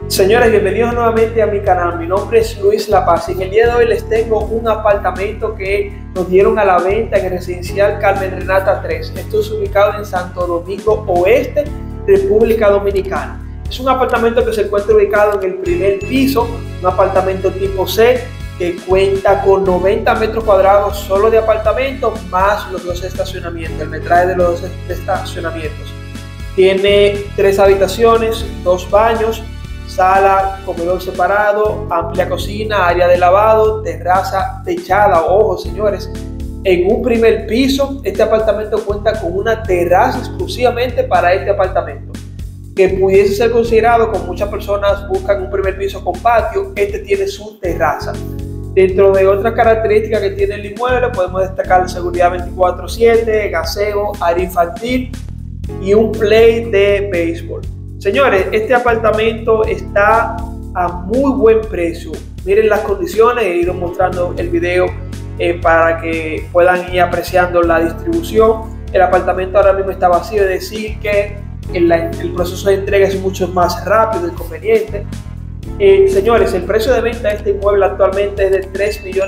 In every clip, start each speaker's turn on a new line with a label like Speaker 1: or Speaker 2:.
Speaker 1: Señores, bienvenidos nuevamente a mi canal. Mi nombre es Luis La Paz y en el día de hoy les tengo un apartamento que nos dieron a la venta en el residencial Carmen Renata 3. Esto es ubicado en Santo Domingo Oeste, República Dominicana. Es un apartamento que se encuentra ubicado en el primer piso, un apartamento tipo C que cuenta con 90 metros cuadrados solo de apartamento más los dos estacionamientos, el metraje de los dos estacionamientos. Tiene 3 habitaciones, 2 baños, sala, comedor separado, amplia cocina, área de lavado, terraza techada. Ojo, señores, en un primer piso, este apartamento cuenta con una terraza exclusivamente para este apartamento, que pudiese ser considerado, como muchas personas buscan un primer piso con patio. Este tiene su terraza. Dentro de otras características que tiene el inmueble, podemos destacar seguridad 24/7, gaseo, área infantil y un play de béisbol. Señores, este apartamento está a muy buen precio. Miren las condiciones, he ido mostrando el video para que puedan ir apreciando la distribución. El apartamento ahora mismo está vacío, es decir que el proceso de entrega es mucho más rápido y conveniente. Señores, el precio de venta de este inmueble actualmente es de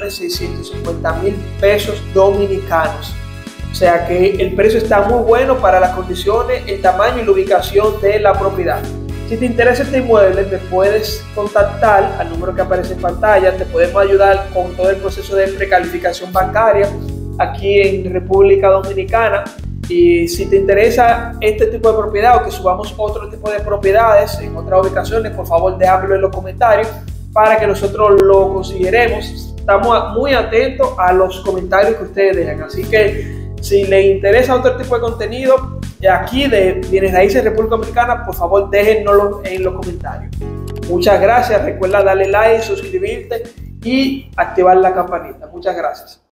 Speaker 1: 3.650.000 pesos dominicanos. O sea que el precio está muy bueno para las condiciones, el tamaño y la ubicación de la propiedad. Si te interesa este inmueble, me puedes contactar al número que aparece en pantalla. Te podemos ayudar con todo el proceso de precalificación bancaria aquí en República Dominicana. Y si te interesa este tipo de propiedad o que subamos otro tipo de propiedades en otras ubicaciones, por favor déjamelo en los comentarios para que nosotros lo consideremos. Estamos muy atentos a los comentarios que ustedes dejan, así que si les interesa otro tipo de contenido aquí de Bienes Raíces República Dominicana, por favor déjennoslo en los comentarios. Muchas gracias, recuerda darle like, suscribirte y activar la campanita. Muchas gracias.